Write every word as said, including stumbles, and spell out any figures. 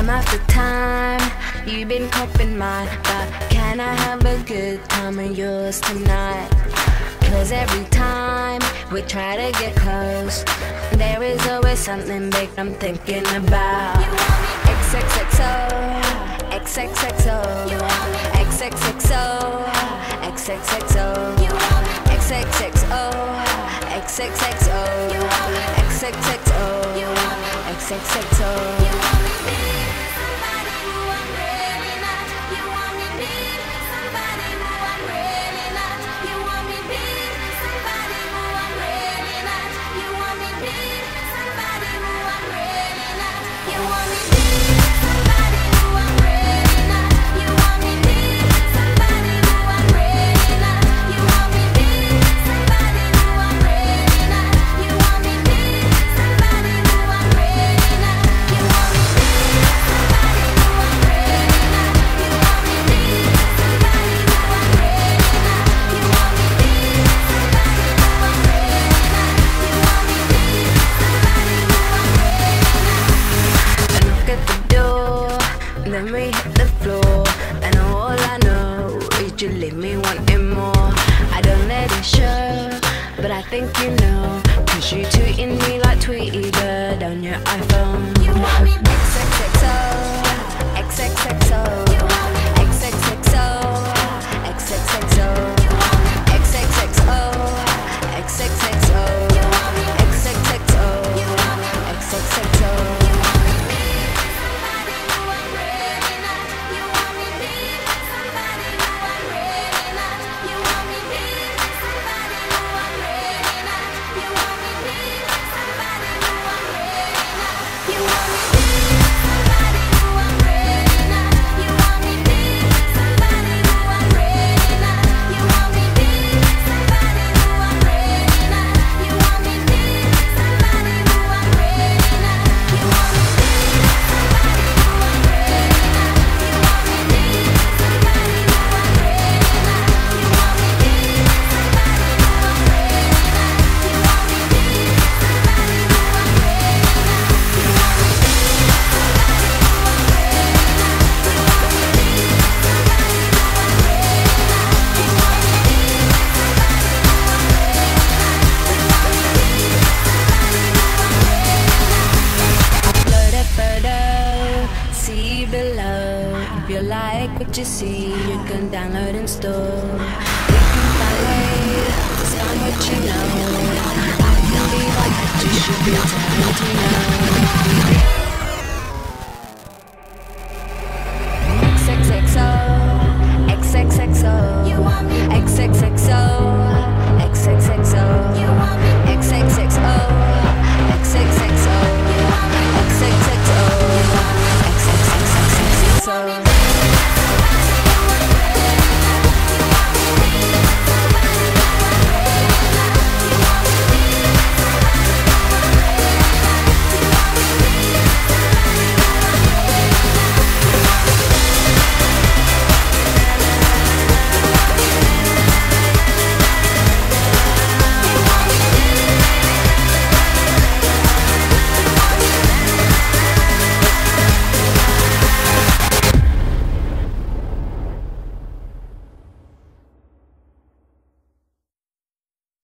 Time after time, you've been coping mine, but can I have a good time of yours tonight? Cause every time we try to get close, there is always something big I'm thinking about. X X X O, X X X O, X X X O, X X X O, X X X O, X X X O, X X X O, X X X O. Then we hit the floor, and all I know is you leave me wanting more. I don't let it show, but I think you know, cause you tweeting me like Tweety Bird on your iPhone. You want me X X X O, X X X O, X X X O, X X X O, X X X O, X X X O, X X X O, X X X O. If you like what you see, you can download and store. You can find ways to find what you know. I can be like, you should be telling to know.